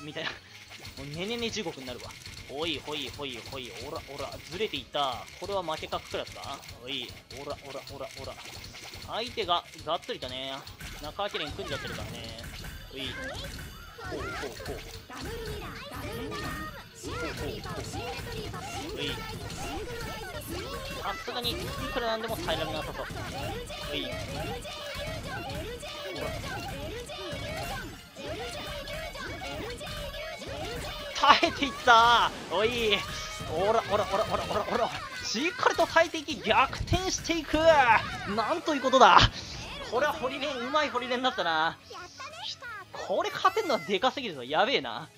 みたいな。もうねねね地獄になるわ。ほいほいほいほい、おらおら、ずれていった。これは負け確クラスか。おい、おらおらおらおら。相手ががっつりとね、中明連組んじゃってるからね。おい、こうこうこう。おい、さすがにいくらなんでも耐えられなさそう。おい、耐えていった。おい、おらおらおらおらおらおら、しっかりと耐えていき逆転していく。なんということだ。これはホリレン、うまいホリレンだったな。これ勝てんのはでかすぎるぞ。やべえな。